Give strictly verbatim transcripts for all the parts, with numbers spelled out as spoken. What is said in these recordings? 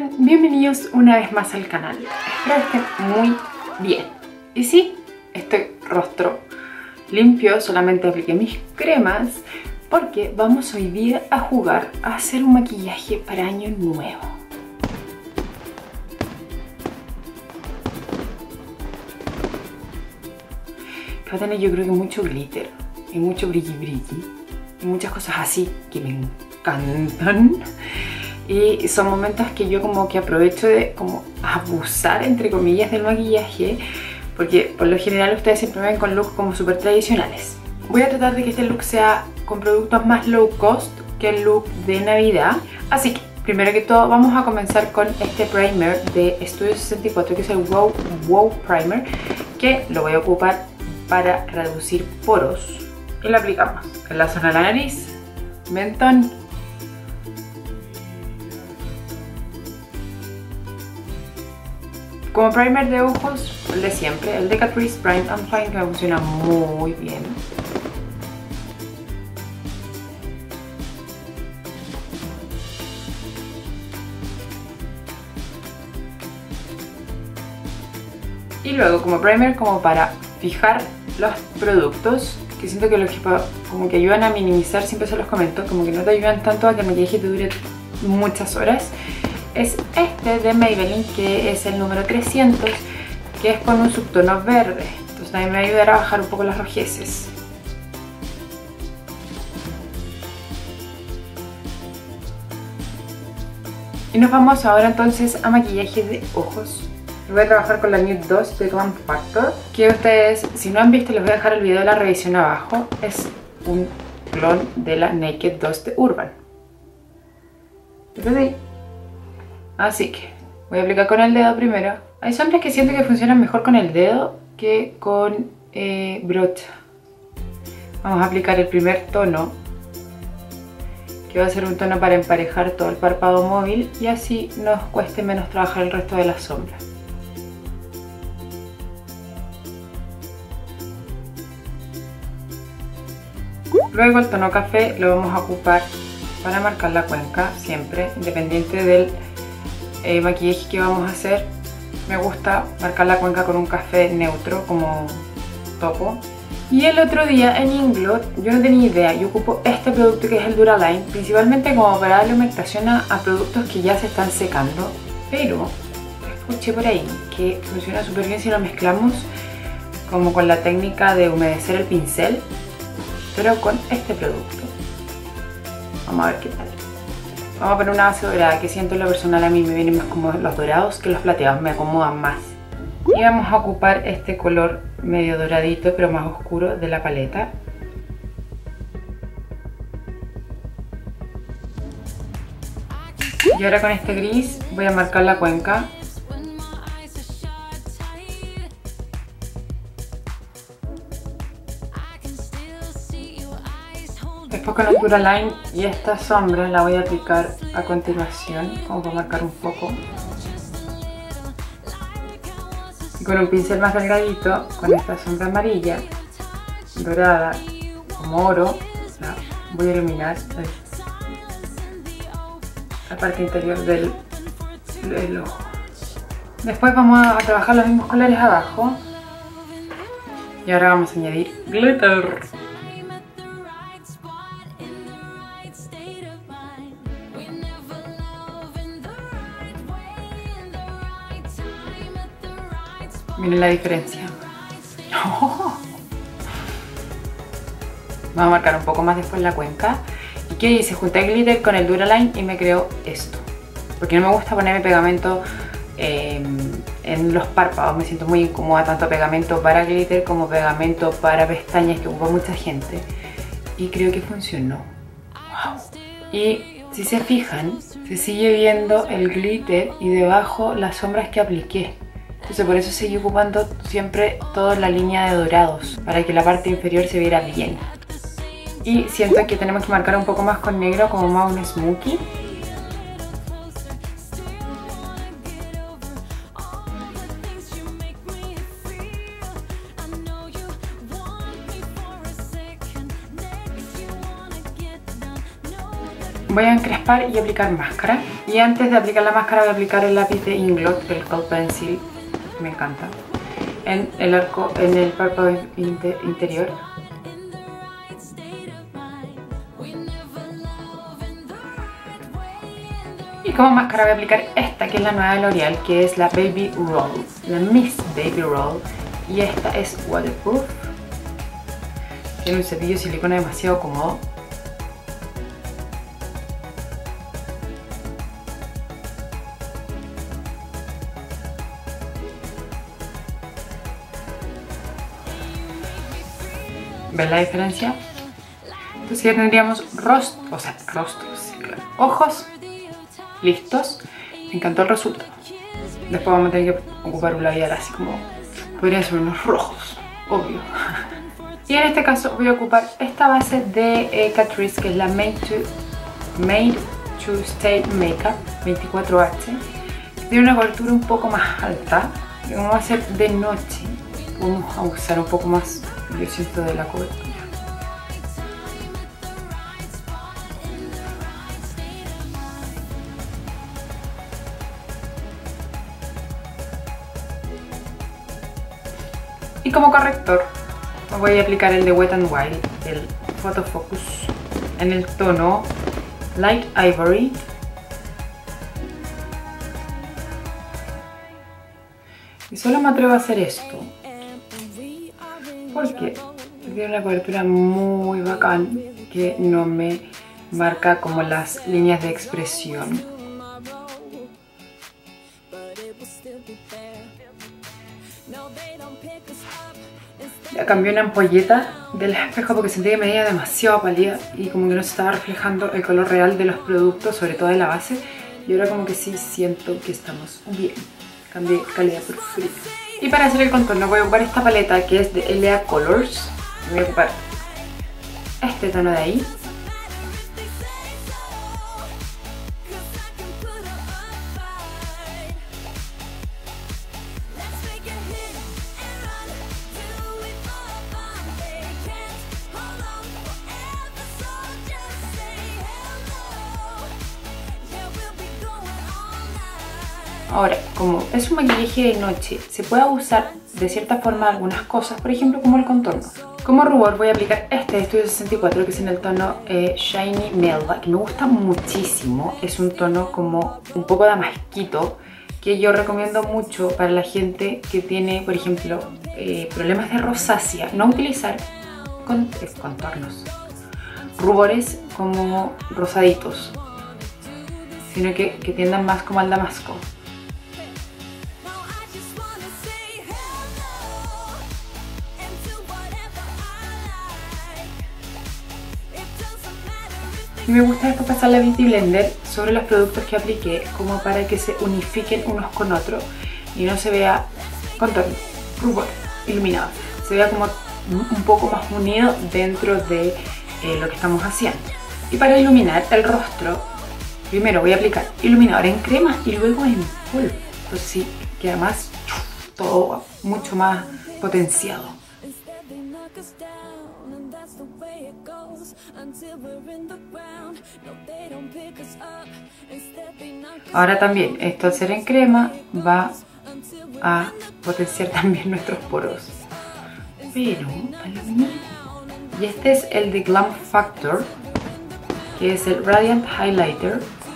están? Bienvenidos una vez más al canal. Espero que estén muy bien. Y sí, estoy rostro limpio, solamente apliqué mis cremas porque vamos hoy día a jugar a hacer un maquillaje para año nuevo. Que va a tener, yo creo que mucho glitter y mucho brilli brilli y muchas cosas así que me encantan. Y son momentos que yo como que aprovecho de como abusar, entre comillas, del maquillaje, porque por lo general ustedes siempre me ven con looks como súper tradicionales. Voy a tratar de que este look sea con productos más low cost que el look de Navidad. Así que, primero que todo, vamos a comenzar con este primer de Studio sesenta y cuatro, que es el Wow Wow Primer, que lo voy a ocupar para reducir poros. Y lo aplicamos en la zona de la nariz, mentón, como primer de ojos, el de siempre, el de Catrice Prime and Fine, que me funciona muy bien. Y luego como primer, como para fijar los productos, que siento que los que como que ayudan a minimizar, siempre se los comento, como que no te ayudan tanto a que el maquillaje te dure muchas horas. Es este de Maybelline, que es el número trescientos, que es con un subtono verde. Entonces también me va a ayudar a bajar un poco las rojeces. Y nos vamos ahora entonces a maquillaje de ojos. Voy a trabajar con la Nude dos de Glam Factor, que ustedes, si no han visto, les voy a dejar el video de la revisión abajo. Es un clon de la Naked dos de Urban. Entonces, así que voy a aplicar con el dedo primero. Hay sombras que siento que funcionan mejor con el dedo que con eh, brocha. Vamos a aplicar el primer tono, que va a ser un tono para emparejar todo el párpado móvil y así nos cueste menos trabajar el resto de las sombras. Luego el tono café lo vamos a ocupar para marcar la cuenca siempre, independiente del Eh, maquillaje que vamos a hacer. Me gusta marcar la cuenca con un café neutro como topo. Y el otro día en Inglot yo no tenía idea, yo ocupo este producto que es el Duraline principalmente como para darle humectación a, a productos que ya se están secando, pero escuché por ahí que funciona súper bien si lo mezclamos como con la técnica de humedecer el pincel, pero con este producto. Vamos a ver qué tal. Vamos a poner una base dorada, que siento en lo personal a mí me vienen más como los dorados que los plateados, me acomodan más. Y vamos a ocupar este color medio doradito pero más oscuro de la paleta. Y ahora con este gris voy a marcar la cuenca. Después con el Duraline y esta sombra la voy a aplicar a continuación, como para marcar un poco. Y con un pincel más delgadito, con esta sombra amarilla, dorada, como oro, la voy a iluminar la parte interior del, del ojo. Después vamos a trabajar los mismos colores abajo. Y ahora vamos a añadir glitter. Miren la diferencia. Oh. Vamos a marcar un poco más después la cuenca. ¿Y qué hice? Junté el glitter con el Duraline y me creó esto. Porque no me gusta ponerme pegamento eh, en los párpados. Me siento muy incómoda, tanto pegamento para glitter como pegamento para pestañas, que ocupa mucha gente. Y creo que funcionó. Wow. Y si se fijan, se sigue viendo el glitter y debajo las sombras que apliqué. Entonces por eso seguí ocupando siempre toda la línea de dorados, para que la parte inferior se viera bien. Y siento que tenemos que marcar un poco más con negro, como más un smokey. Voy a encrespar y aplicar máscara. Y antes de aplicar la máscara voy a aplicar el lápiz de Inglot, el Cold Pencil, que me encanta, en el arco, en el párpado inter interior. Y como máscara voy a aplicar esta, que es la nueva de L'Oreal, que es la Baby Roll, la Miss Baby Roll. Y esta es waterproof. Tiene un cepillo de silicona demasiado cómodo. ¿Ven la diferencia? Entonces ya tendríamos rostros, o sea, rostros, sí, claro. Ojos listos. Me encantó el resultado. Después vamos a tener que ocupar un labial así como, podrían ser unos rojos, obvio. Y en este caso voy a ocupar esta base de eh, Catrice, que es la Made to, Made to Stay Makeup veinticuatro H. Tiene una cobertura un poco más alta. Y como va a ser de noche, vamos a usar un poco más, yo siento, de la cobertura. Y como corrector voy a aplicar el de Wet n Wild, el Photo Focus, en el tono Light Ivory. Y solo me atrevo a hacer esto porque tiene una cobertura muy bacán que no me marca como las líneas de expresión. Ya cambié una ampolleta del espejo porque sentí que me veía demasiado pálida y como que no se estaba reflejando el color real de los productos, sobre todo de la base. Y ahora como que sí siento que estamos bien. Cambié calidad por frío. Y para hacer el contorno voy a ocupar esta paleta que es de L A Colors. Voy a ocupar este tono de ahí. Ahora, como es un maquillaje de noche, se puede usar de cierta forma algunas cosas, por ejemplo como el contorno. Como rubor voy a aplicar este de Studio sesenta y cuatro, que es en el tono eh, Shiny Melba, que me gusta muchísimo. Es un tono como un poco damasquito, que yo recomiendo mucho para la gente que tiene, por ejemplo, eh, problemas de rosácea. No utilizar con, eh, contornos, rubores como rosaditos, sino que, que tiendan más como al damasco. Y me gusta después pasar la Beauty Blender sobre los productos que apliqué, como para que se unifiquen unos con otros y no se vea contorno, rubor, iluminado, se vea como un poco más unido dentro de eh, lo que estamos haciendo. Y para iluminar el rostro, primero voy a aplicar iluminador en crema y luego en polvo. Entonces sí, queda más, todo mucho más potenciado. Ahora también, esto al ser en crema va a potenciar también nuestros poros. Pero, y este es el de Glam Factor, que es el Radiant Highlighter.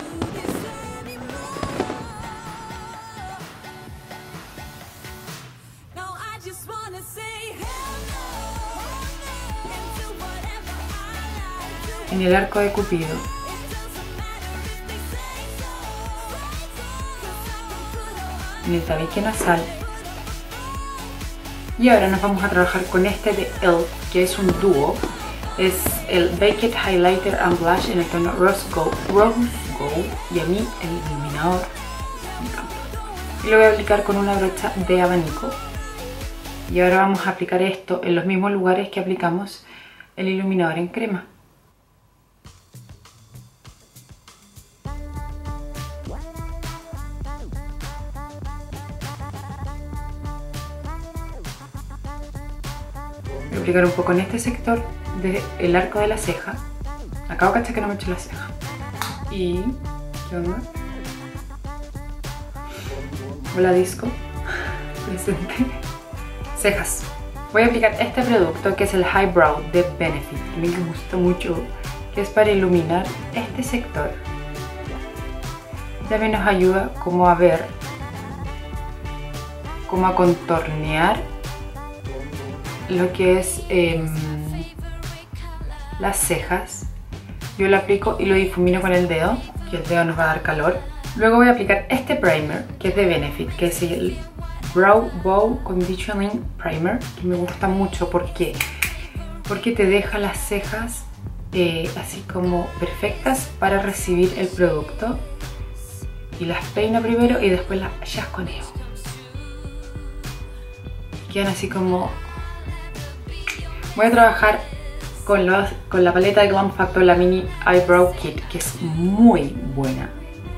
En el arco de Cupido. En el tabique nasal. Y ahora nos vamos a trabajar con este de E L F, que es un dúo. Es el Baked Highlighter and Blush en el tono Rose Gold, Rose Gold. Y a mí el iluminador me encanta. Y lo voy a aplicar con una brocha de abanico. Y ahora vamos a aplicar esto en los mismos lugares que aplicamos el iluminador en crema. Voy a aplicar un poco en este sector del arco de la ceja. Acabo de cachar que no me he hecho la ceja. Y, ¿qué onda? Hola disco. Presente. Cejas. Voy a aplicar este producto que es el Highbrow de Benefit, que me gusta mucho, que es para iluminar este sector. También nos ayuda como a ver, como a contornear lo que es eh, las cejas. Yo lo aplico y lo difumino con el dedo, que el dedo nos va a dar calor. Luego voy a aplicar este primer, que es de Benefit, que es el Brow Bow Conditioning Primer, que me gusta mucho. ¿Por qué? Porque te deja las cejas eh, así como perfectas para recibir el producto. Y las peino primero y después las chasconeo. Quedan así como... Voy a trabajar con, los, con la paleta de Glam Factor, la Mini Eyebrow Kit, que es muy buena.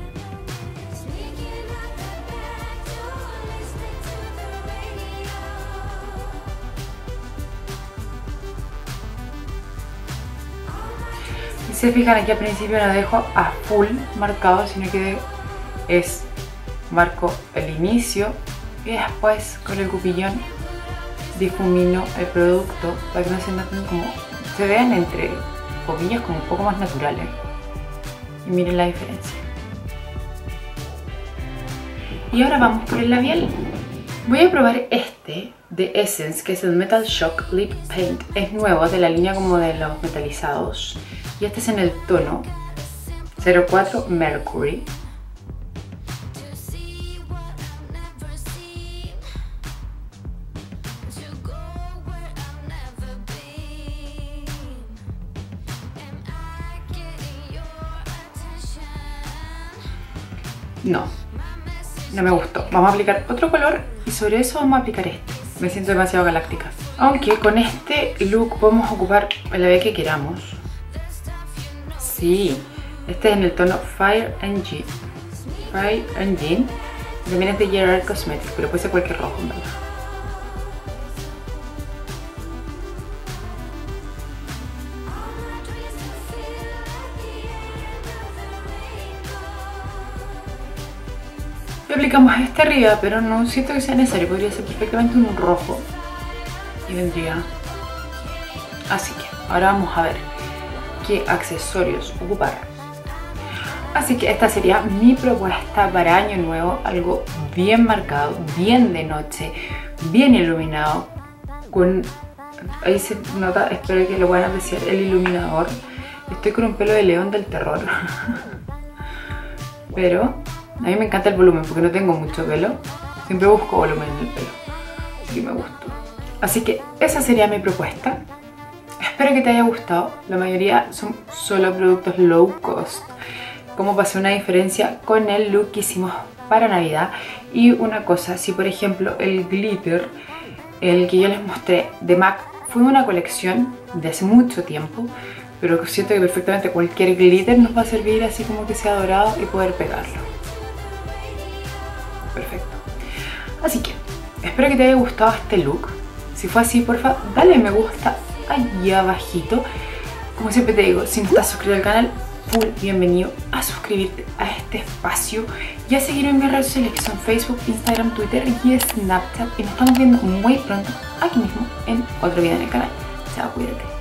Si se fijan, aquí al principio no dejo a full marcado, sino que es marco el inicio y después con el cupillón difumino el producto para que no se noten como, se vean entre comillas como un poco más naturales. Y miren la diferencia. Y ahora vamos por el labial. Voy a probar este de Essence, que es el Metal Shock Lip Paint. Es nuevo, de la línea como de los metalizados. Y este es en el tono cero cuatro Mercury. No, no me gustó. Vamos a aplicar otro color y sobre eso vamos a aplicar este. Me siento demasiado galáctica. Aunque con este look podemos ocupar el labial que queramos. Sí, este es en el tono Fire Engine. Fire Engine. También es de Gerard Cosmetics, pero puede ser cualquier rojo, en verdad. Y aplicamos este arriba, pero no siento que sea necesario. Podría ser perfectamente un rojo y vendría así. Que ahora vamos a ver qué accesorios ocupar. Así que esta sería mi propuesta para año nuevo. Algo bien marcado, bien de noche, bien iluminado, con... ahí se nota, espero que lo puedan apreciar, el iluminador. Estoy con un pelo de león del terror. Pero a mí me encanta el volumen porque no tengo mucho pelo. Siempre busco volumen en el pelo, así que me gustó. Así que esa sería mi propuesta. Espero que te haya gustado. La mayoría son solo productos low cost. Como pasé una diferencia con el look que hicimos para Navidad. Y una cosa, si por ejemplo el glitter, el que yo les mostré de MAC, fue una colección de hace mucho tiempo, pero siento que perfectamente cualquier glitter nos va a servir así como que sea dorado y poder pegarlo. Perfecto. Así que espero que te haya gustado este look. Si fue así, porfa, dale me gusta allí abajito. Como siempre te digo, si no estás suscrito al canal, full bienvenido a suscribirte a este espacio y a seguirme en mis redes sociales, que son Facebook, Instagram, Twitter y Snapchat. Y nos estamos viendo muy pronto aquí mismo en otro video en el canal. Chao, cuídate.